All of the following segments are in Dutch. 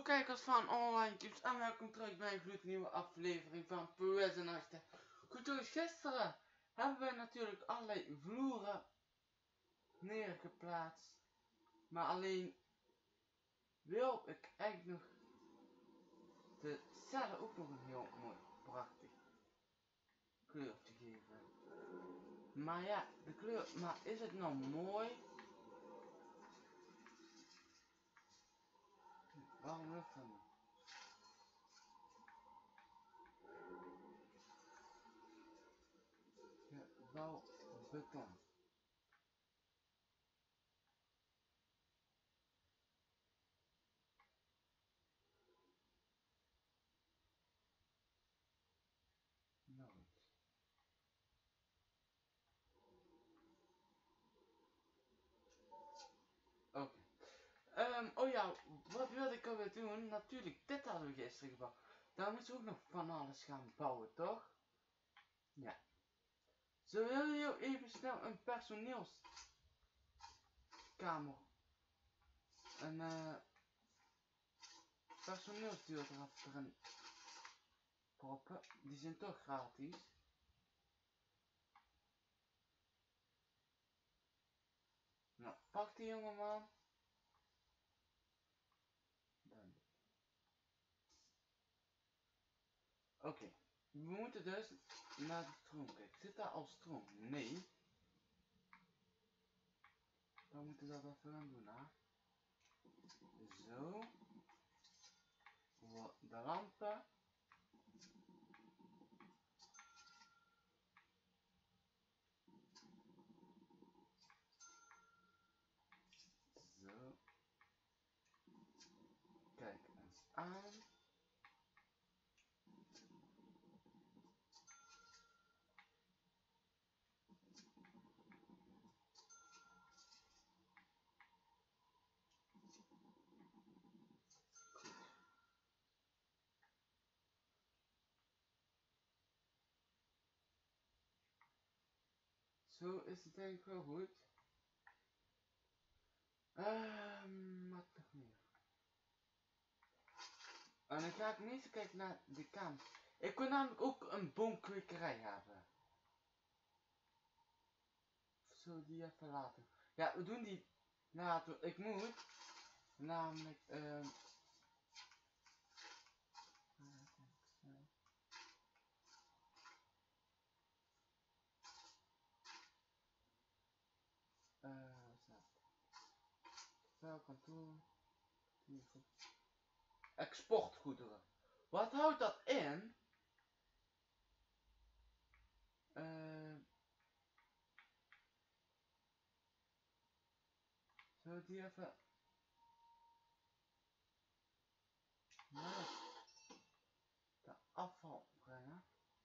kijkers van Online Tips en welkom terug bij een gloednieuwe aflevering van POS en Nachten. Goed, dus gisteren hebben wij natuurlijk allerlei vloeren neergeplaatst. Maar alleen wil ik eigenlijk nog de cellen ook nog een heel mooi, prachtig kleurtje geven. Maar ja, de kleur, maar is het nou mooi? Waarom lukt dat niet? Ja, wel beton. Nooit. Oké. Oh ja, wat wilde ik alweer doen? Natuurlijk, dit hadden we gisteren gebouwd. Daar moeten we ook nog van alles gaan bouwen, toch? Ja. Zo wil je heel even snel een personeelskamer. Een personeelsdeur erin proppen. Die zijn toch gratis. Nou, pak die jongeman. Dan. Oké. We moeten dus naar de stroom kijken. Zit daar al stroom? Nee. Dan moeten we dat even gaan doen, hè. Zo. Voor de lampen. Zo. Kijk eens aan. Zo is het denk ik wel goed. Wat nog meer? En dan ga ik niet eens kijken naar de kamer. Ik wil namelijk ook een boomkwekerij hebben. Of zullen we die even laten? Ja, we doen die later. Ik moet namelijk wat is dat? Spelkantoor. Exportgoederen. Wat houdt dat in? Zullen we die even naar de afval brengen?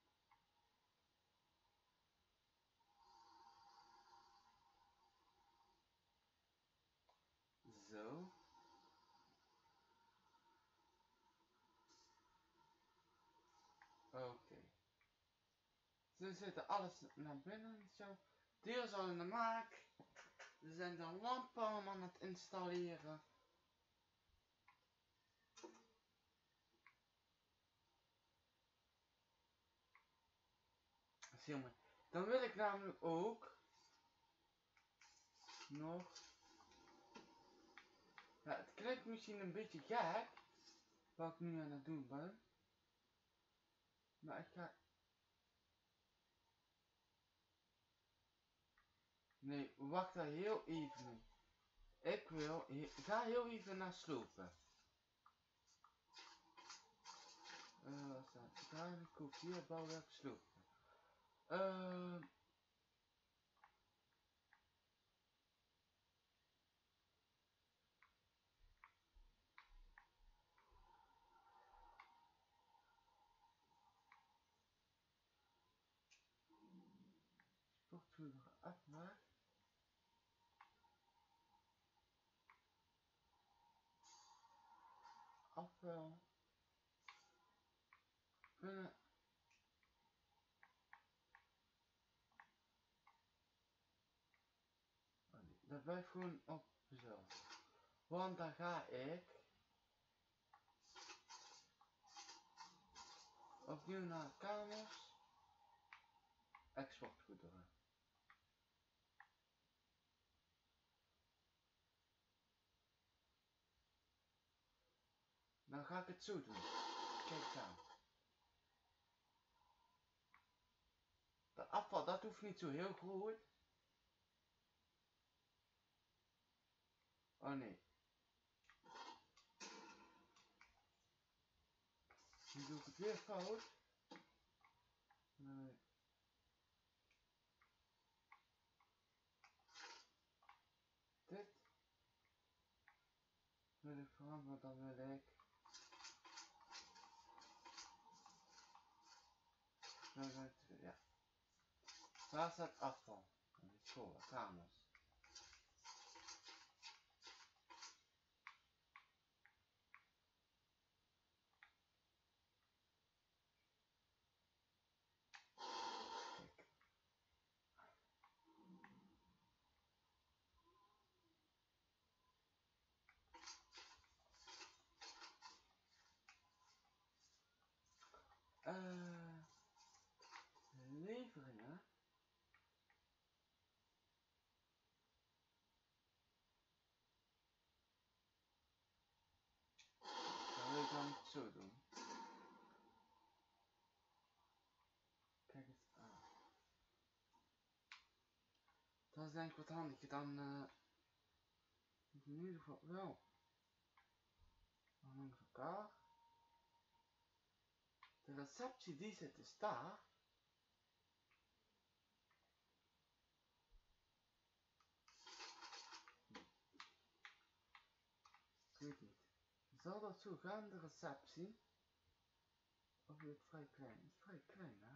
Zo. Oké. Ze zitten alles naar binnen zo. Deur is al in de maak. Er zijn de lampen aan het installeren. Dat is heel mooi. Dan wil ik namelijk ook nog. Ja, het klinkt misschien een beetje gek wat ik nu aan het doen ben. Maar ik ga. Nee, wacht daar heel even mee. Ik ga heel even naar slopen. Wat staat? Daar kopiëren, bouwwerk, slopen. Sportvoederen afmaak. Afval. Kunnen. Dat blijft gewoon op zo. Want dan ga ik. opnieuw naar de kamers. Exportgoederen. Dan ga ik het zo doen. Kijk eens aan. De afval, dat hoeft niet zo heel groot. Oh nee. Nu doe ik het weer fout. Nee. Dit wil ik veranderen, dan wil ik. Ja. Waar staat afval? School, kamers. Leveringen. Dan wil ik dan het zo doen. Kijk eens aan. Dat is denk ik wat handiger dan in ieder geval wel. Dan langs elkaar. De receptie die zit dus daar. Ik weet niet. Zal dat zo gaan, de receptie? Of is het vrij klein? Het is vrij klein, hè?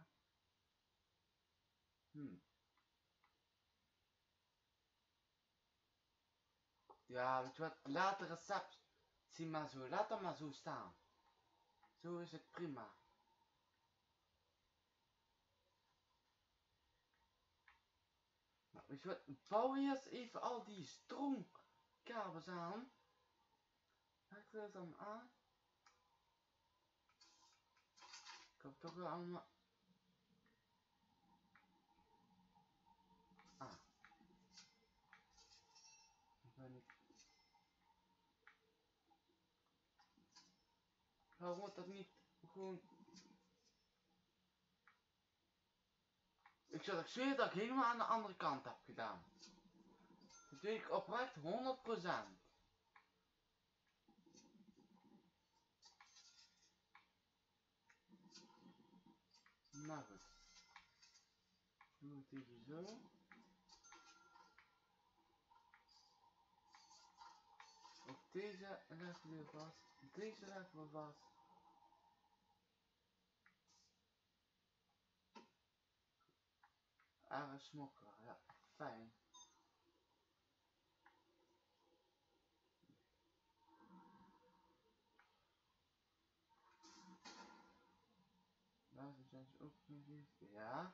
Ja, weet je wat? Laat de receptie maar zo. Laat dat maar zo staan. Zo is het prima. Nou, weet je wat? Bouw eerst even al die stroomkabels aan. Maak dat dan aan. Ik heb toch wel allemaal. Ah. Ik ben niet. Waarom wordt dat niet gewoon. Ik zou toch zweer dat ik helemaal aan de andere kant heb gedaan. Dat weet ik oprecht 100%. Nou goed. Doe het even zo. Ook deze leggen we vast. Deze leggen we vast. Een smokkelaar, ja, fijn. Daar zijn ze ook nog. Ja.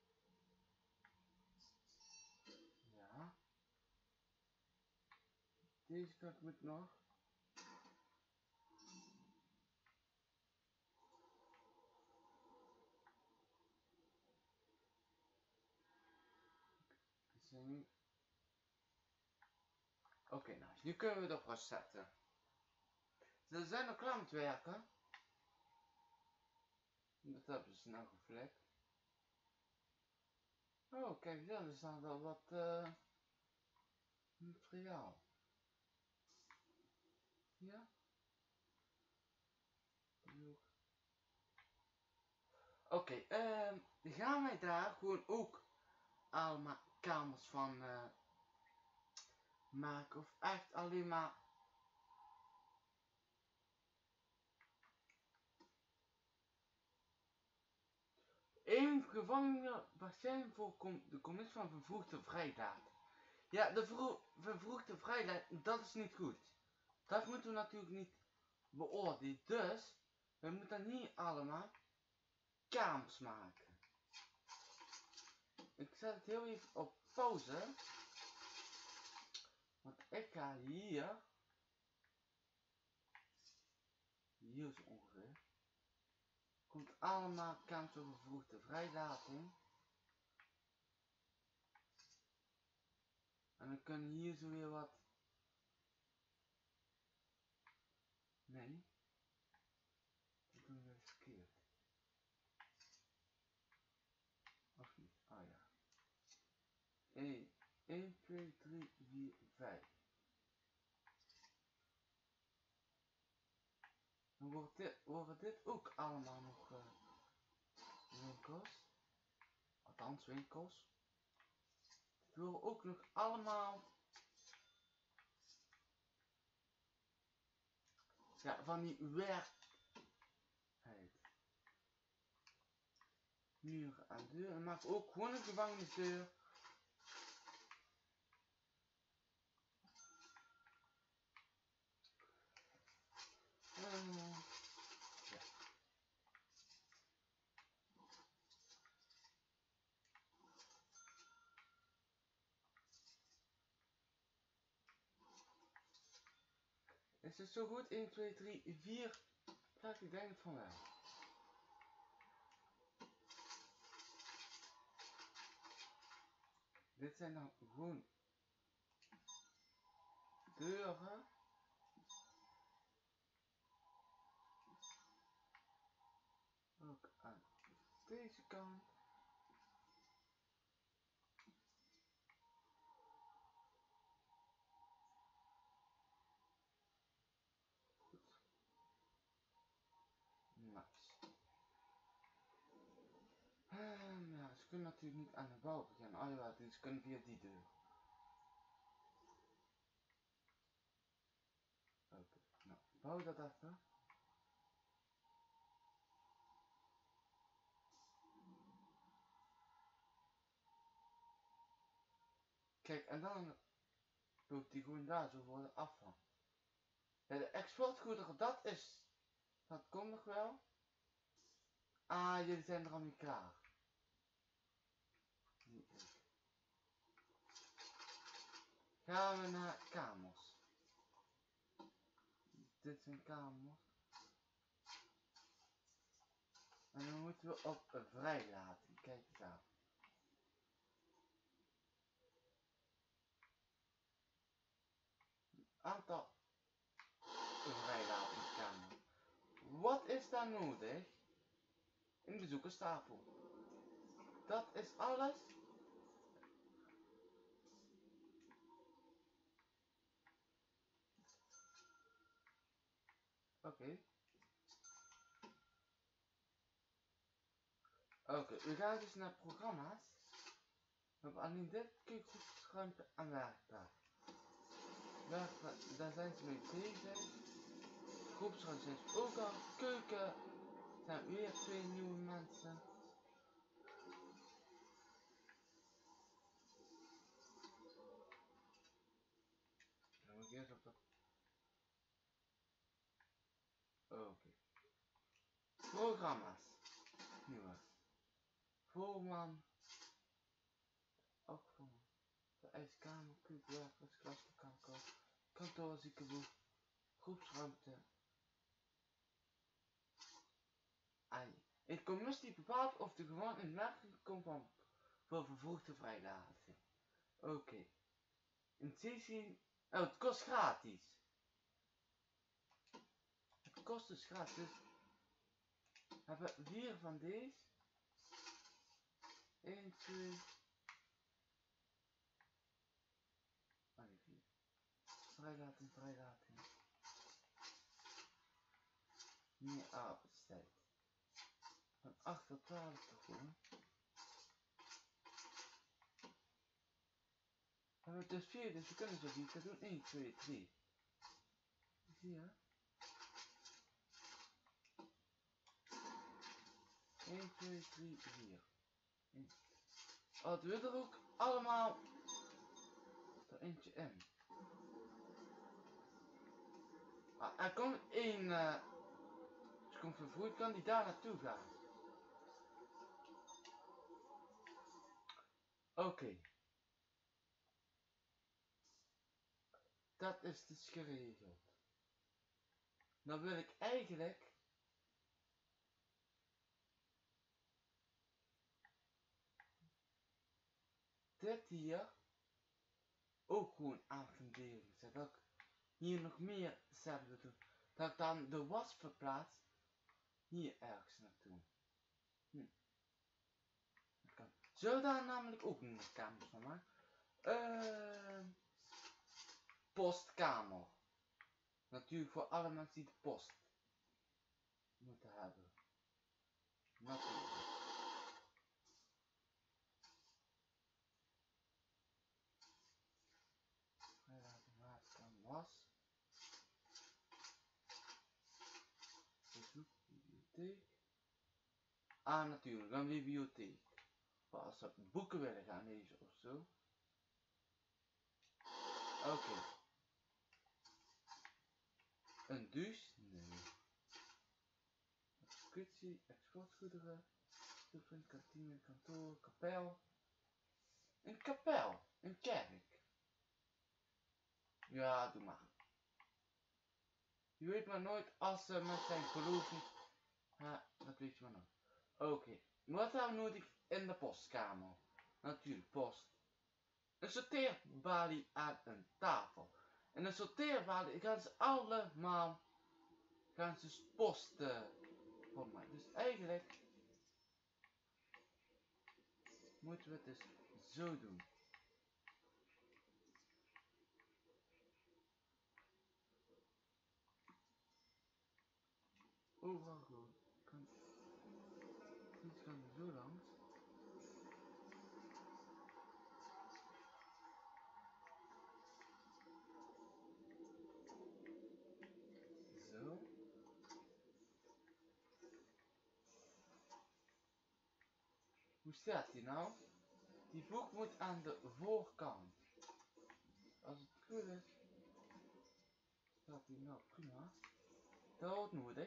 Ja. Deze kant moet nog. Oké, nou, nu kunnen we het op zetten. Ze zijn nog klaar met werken. Dat hebben ze nou gevlekt. Oh, kijk, ja, er staat wel wat materiaal. Ja? Oké, gaan wij daar gewoon ook allemaal kamers van maken? Of echt alleen maar... Eén gevangene waarschijnlijk voorkomt de commissie van vervroegde vrijlating. Ja, de vervroegde vrijlating, dat is niet goed. Dat moeten we natuurlijk niet beoordelen. Dus, we moeten niet allemaal kamers maken. Ik zet het heel even op pauze. Want ik ga hier zo ongeveer. Komt allemaal kans op vervroegde vrijlating. En dan kunnen hier zo weer wat... Nee. Dat doen we verkeerd. Of niet? Oh ja. 1, 2, 3, 4, 5. Dan worden dit ook allemaal nog winkels. Althans winkels. Dit worden ook nog allemaal... Ja, van die werkheid. Muren en deuren. En maak ook gewoon een gevangenisdeur. Ja. Is het zo goed? 1, 2, 3, 4. Kijk, ik denk het van wel. Dit zijn dan gewoon deuren. Ook aan deze kant. Goed. Nice. Ja, ze kunnen natuurlijk niet aan de bouw beginnen. Oh ja, dus ze kunnen via die deur. Oké, nou, bouw dat even. Kijk, en dan loopt die gewoon daar zo voor de afval. Ja, de exportgoederen, dat komt nog wel. Ah, jullie zijn er al niet klaar. Gaan we naar kamers. Dit zijn kamers. En dan moeten we op een vrijlating. Kijk eens aan. Aantal vrijlatingkamers. Wat is daar nodig? Een bezoekerstafel. Dat is alles. Oké. Oké, we gaan dus naar programma's. We hebben alleen dit keukengroepsruimte en werkplaats. Werkplaats, daar zijn ze mee bezig. Groepsruimte is ook al. Keuken zijn weer 2 nieuwe mensen. Dan moet ik eerst op dat. Oké. Programma's. Nieuwe. Voorman. Ook voorman. De ijskamer, keukenwerkplaats, klaslokaal, kantoor, ziekenboeg, groepsruimte. Een commissie bepaalt of de gewoon in werking komt voor vervroegde vrijlating. Oké. Een sessie. Oh, het kost gratis. Het kost dus gratis. Dus we hebben 4 van deze. 1, 2. Oh nee, 4. Vrijlating. Meer arbeidstijd. Van 8 tot 12 toch gewoon. We hebben dus 4, dus we kunnen zo 4 doen. 1, 2, 3. Zie je? 1, 2, 3, 4. Oh, het wil er ook allemaal er eentje in. Ah, er komt één. Er komt vervoerd, kan die daar naartoe gaan. Oké. Dat is dus geregeld. Dan wil ik eigenlijk dit hier ook gewoon aan fundering zet. Dat ik hier nog meer hetzelfde doe. Dat ik dan de was verplaats hier ergens naartoe. Zullen we daar namelijk ook een kamer van maken? Postkamer. Natuurlijk voor alle mensen die de post moeten hebben. Natuurlijk. Was. Bezoek, bibliotheek. Ah, natuurlijk, een bibliotheek. Voor als ze boeken willen gaan lezen of zo. Oké. Een douche? Nee. Executie, exportgoederen. Supermarkt, kantine, kantoor, kapel. Een kapel. Een kerk. Ja, doe maar. Je weet maar nooit als ze met zijn geloven. Ja, dat weet je maar nooit. Oké. Wat hebben we nodig in de postkamer? Natuurlijk post. Een sorteerbalie aan een tafel. En een sorteerbalie gaan ze allemaal posten voor mij. Dus eigenlijk moeten we het dus zo doen. Overal gewoon. Dit kan er zo langs. Zo. Hoe staat die nou? Die boek moet aan de voorkant. Als het goed is, staat die nou prima. Dat wordt nodig.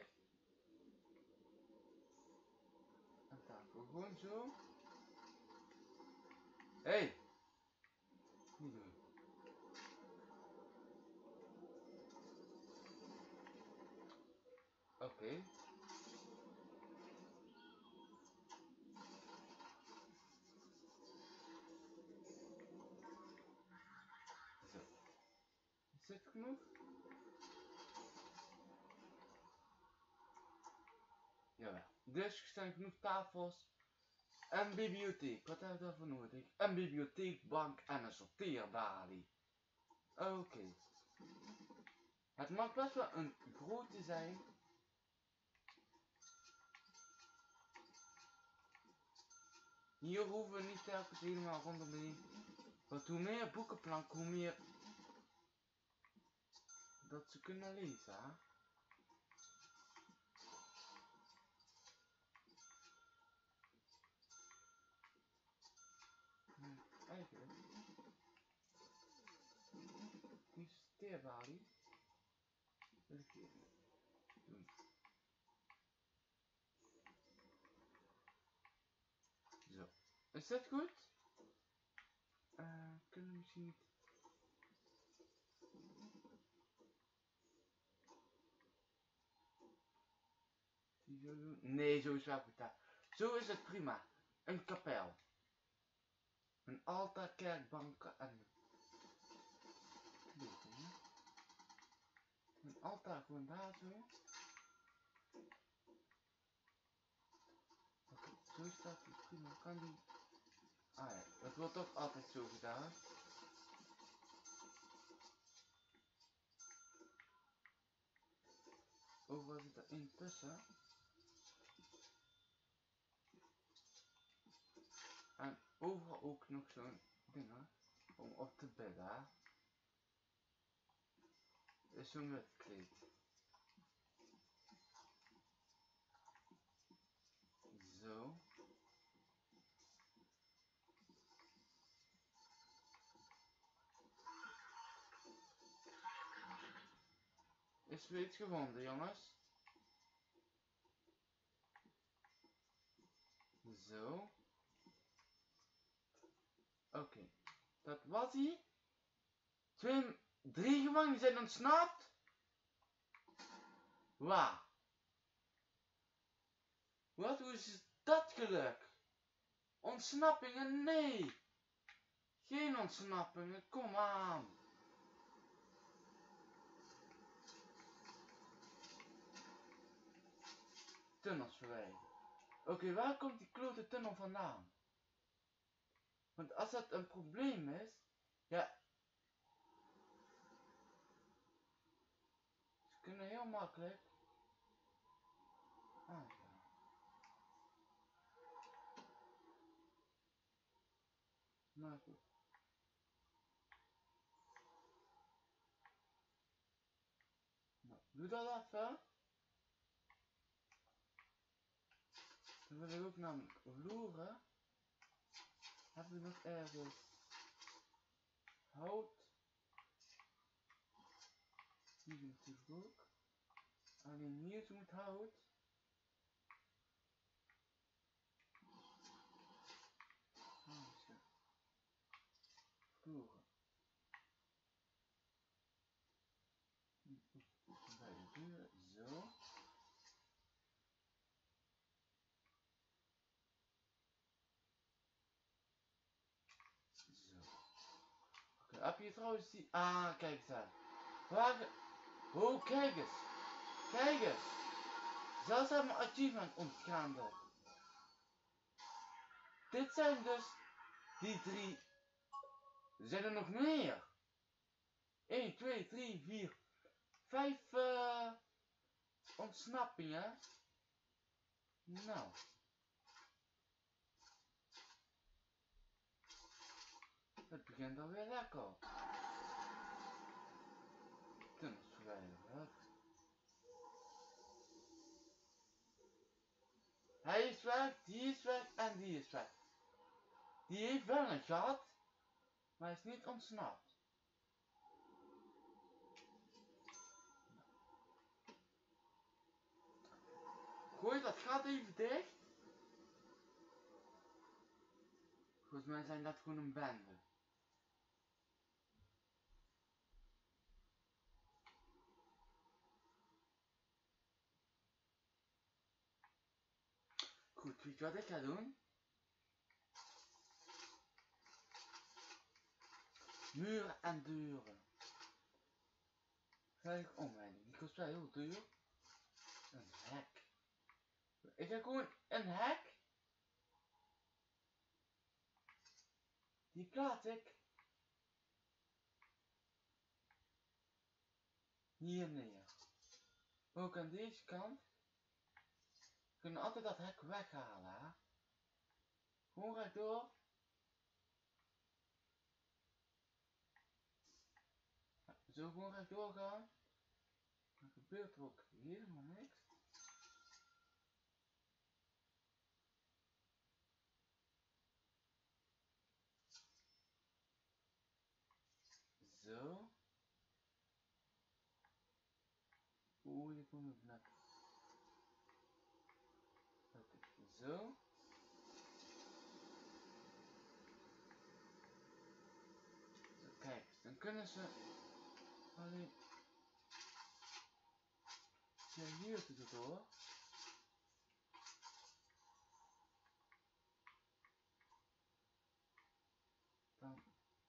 En tafel gewoon zo. Hey! Niet doen. Oké. Zo. Is dit genoeg? Jawel. Dus er zijn genoeg tafels. Een bibliotheek. Wat hebben we daarvoor nodig? Een bibliotheekbank en een sorteerbalie. Oké. Het mag best wel een grote zijn. Hier hoeven we niet telkens helemaal rondomheen. Want hoe meer boekenplank, hoe meer dat ze kunnen lezen. Hè? Eigenlijk. Die sorteerbalie wil ik even doen. Zo. Is dat goed? Kunnen we misschien niet... Die zo doen? Nee, zo is wel goed. Zo is het prima. Een kapel. Een altaar, kerkbanken en... Een altaar gewoon daar zo. Oké, zo staat die prima. Kan die... Ah ja, dat wordt toch altijd zo gedaan. Overal zit er één tussen. En overal ook nog zo'n ding om op te bedden. Is zo'n webkleed. Zo. Is weer iets gevonden, jongens. Zo. Oké. Dat was hij. 3 gevangenen zijn ontsnapt. Waar? Wat? Hoe is dat gelukt? Ontsnappingen? Nee. Geen ontsnappingen, kom aan. Tunnels verwijderen. Oké, waar komt die klote tunnel vandaan? Want als dat een probleem is, ja. Ze kunnen heel makkelijk. Ah, ja. Maar goed. Nou, doe dat even. Dan wil ik ook namelijk vloeren. Heb ik nog ergens hout? Hier natuurlijk ook. Alleen hier moet hout. Vloeren. Bij de deur, zo. Zo. Oké, heb je trouwens die... Ah, kijk eens aan. Waar... Oh, kijk eens. Kijk eens. Zelfs aan mijn achievement ontgaande. Dit zijn dus die 3. Er zijn er nog meer. 1, 2, 3, 4, 5 ontsnappingen. Nou. Het begint alweer lekker. Tunnels verwijderen. Hij is weg, die is weg en die is weg. Die heeft wel een gat, maar hij is niet ontsnapt. Gooi dat gat even dicht. Volgens mij zijn dat gewoon een bende. Goed, weet je wat ik ga doen? Muren en deuren. Veilig omleiding. Die kost wel heel duur. Een hek. Ik ga gewoon een hek. Die plaats ik hier neer. Ook aan deze kant. We kunnen altijd dat hek weghalen. Hè? Gewoon rechtdoor. Zo gewoon rechtdoor gaan. Dan gebeurt er ook helemaal niks. Zo. Oeh, die komt nog net. Oké, zo. Zo, kijk, dan kunnen ze alleen hier door. Dan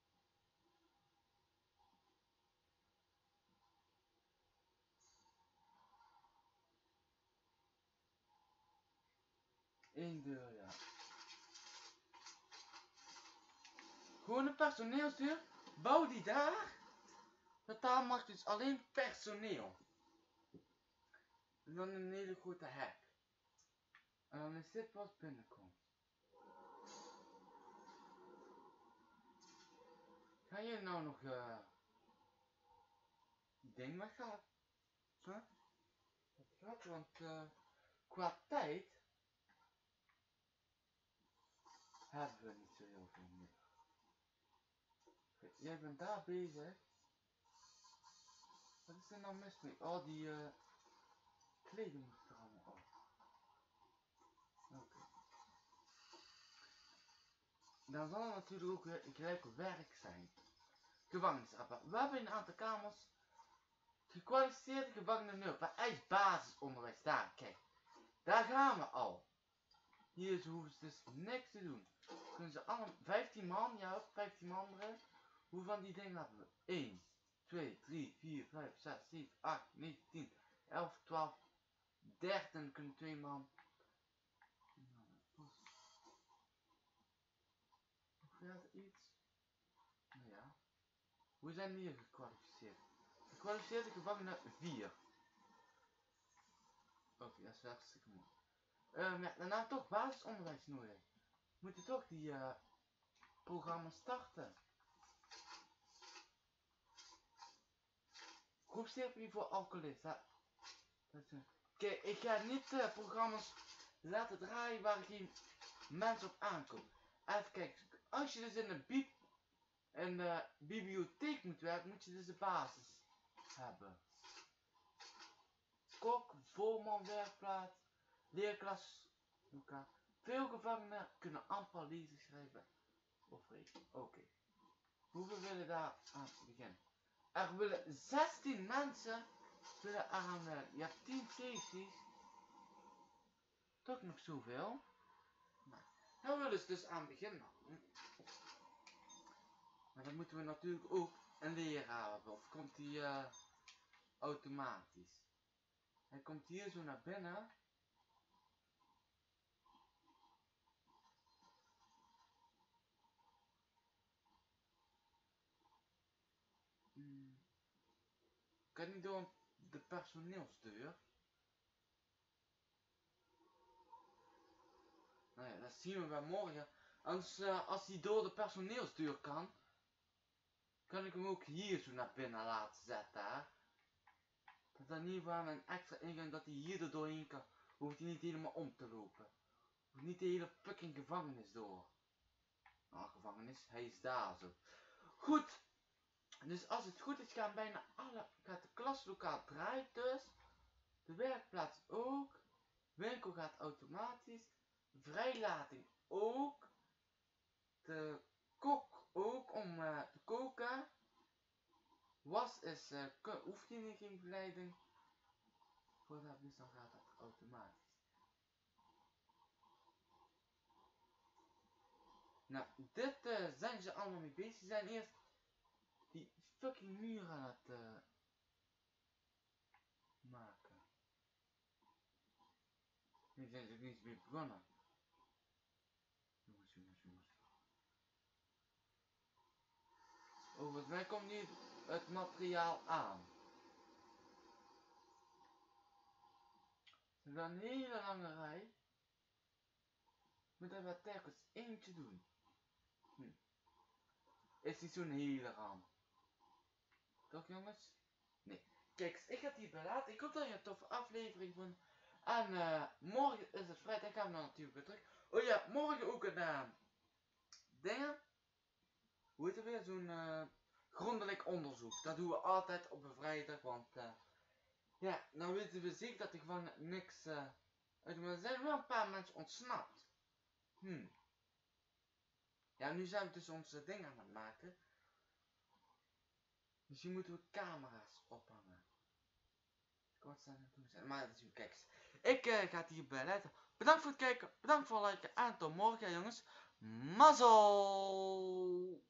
één deur, ja. Gewoon een personeelsdeur. Bouw die daar. Want daar mag dus alleen personeel. En dan een hele grote hek. En dan is dit wat binnenkomt. Ga je nou nog ding weggaan? Huh? Dat gaat, want qua tijd hebben we niet zo heel veel meer. Jij bent daar bezig. Wat is er nou mis mee? Oh, die kleding moet er allemaal af. Oké. Dan zal er natuurlijk ook weer gelijk werk zijn. Gevangenisrapport. We hebben een aantal kamers. Gekwalificeerde gevangenen nu. Bij ijsbasisonderwijs. Daar, kijk. Daar gaan we al. Hier hoeven ze dus niks te doen. Kunnen ze allemaal 15 man, ja, 15 man erin. Hoeveel van die dingen hebben we? 1, 2, 3, 4, 5, 6, 7, 8, 9, 10, 11, 12, 13 kunnen 2 man. Verder iets? Nou ja. Hoe zijn die hier gekwalificeerd? Gekwalificeerde gevangenen 4. Oké, dat is wel hartstikke mooi. Ja, daarna toch basisonderwijs nodig. We moeten toch die programma starten. Groepstherapie voor alcoholisten. Kijk, ik ga niet programma's laten draaien waar geen mensen op aankomen. Even kijken, als je dus in een bibliotheek moet werken, moet je dus de basis hebben. Kok, voorman, werkplaats, leerklas, Luca. Veel gevangenen kunnen amper lezen, schrijven of rekenen. Oké. Hoeveel willen daar aan beginnen? Er willen 16 mensen willen aan werken. Je hebt 10 sessies. Toch nog zoveel? Nou willen ze dus aan beginnen. Maar dan moeten we natuurlijk ook een leraar hebben. Of komt die automatisch? Hij komt hier zo naar binnen. Kan niet door de personeelsdeur? Nou ja, dat zien we bij morgen. Als hij door de personeelsdeur kan ik hem ook hier zo naar binnen laten zetten. Dat dan in ieder geval een extra ingang dat hij hier er doorheen kan. Hoeft hij niet helemaal om te lopen. Hoeft niet de hele fucking gevangenis door. Nou, gevangenis, hij is daar zo. Goed. Dus als het goed is gaat de klaslokaal draait dus. De werkplaats ook. Winkel gaat automatisch. Vrijlating ook. De kok ook om te koken. Was is, hoeft je geen begeleiding. Voor dat dus dan gaat dat automatisch. Nou, dit zijn ze allemaal mee bezig. Ze zijn eerst die fucking muur aan het maken. Nu zijn ze ook niet meer begonnen. Jongens. Volgens mij komt nu het materiaal aan. Ze hebben een hele lange rij. Moet er wat telkens eentje doen. Is niet zo'n hele ramp. Toch jongens? Nee. Kijk, ik ga het hierbij laten. Ik hoop dat je een toffe aflevering vond. En morgen is het vrijdag. Gaan we dan natuurlijk weer terug. Oh ja, morgen ook een dingen. Hoe heet het weer? Zo'n grondelijk onderzoek. Dat doen we altijd op een vrijdag. Want ja, nou weten we zeker dat er gewoon niks maar er zijn wel een paar mensen ontsnapt. Ja, nu zijn we dus onze dingen aan het maken. Misschien moeten we camera's ophangen. Kort zijn en toen zijn. Maar dat is uw kijk. Ik ga het hierbij laten. Bedankt voor het kijken. Bedankt voor het liken. En tot morgen jongens. Mazzel!